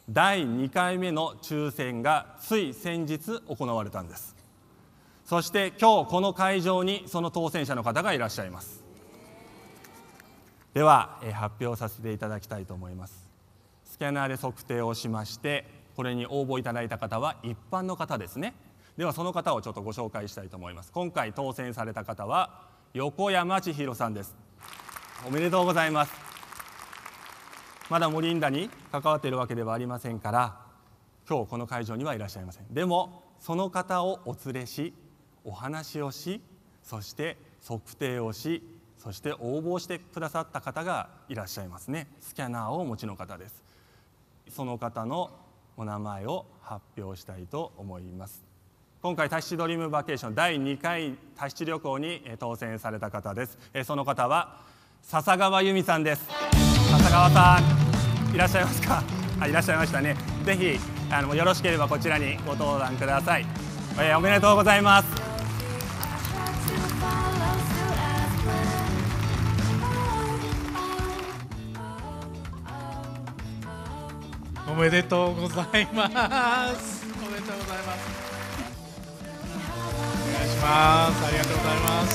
第2回目の抽選がつい先日行われたんです。そして今日この会場にその当選者の方がいらっしゃいます。では、発表させていただきたいと思います。スキャナーで測定をしまして、これに応募いただいた方は一般の方ですね。ではその方をちょっとご紹介したいと思います。今回当選された方は横山千尋さんです。おめでとうございます。まだモリンダに関わっているわけではありませんから、今日この会場にはいらっしゃいません。でもその方をお連れし、お話をし、そして測定をし、そして応募してくださった方がいらっしゃいますね。スキャナーをお持ちの方です。その方のお名前を発表したいと思います。今回タヒチドリームバケーション第2回タヒチ旅行に当選された方です。その方は笹川由美さんです。笹川さんいらっしゃいますか。いらっしゃいましたね。ぜひよろしければこちらにご登壇ください。おめでとうございます。 おめでとうございます。おめでとうございます。お願いします。ありがとうございます。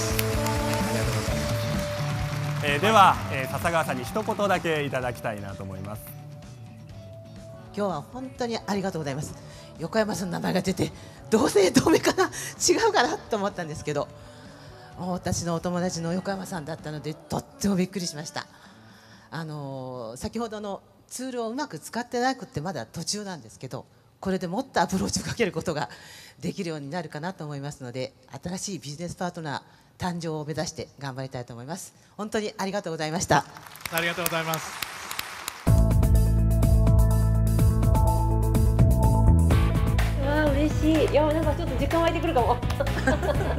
では、笹川さんに一言だけいただきたいなと思います。 今日は本当にありがとうございます。横山さんの名前が出て同姓同名かな違うかなと思ったんですけど、私のお友達の横山さんだったのでとってもびっくりしました。先ほどのツールをうまく使ってなくてまだ途中なんですけど、これでもっとアプローチをかけることができるようになるかなと思いますので、新しいビジネスパートナー誕生を目指して頑張りたいと思います。本当にありがとうございました。 ありがとうございます。 嬉しい。いや、なんかちょっと時間湧いてくるかも。 お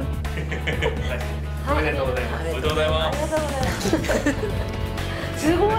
めでとうございます。 おめでとうございます。ありがとうございます。すご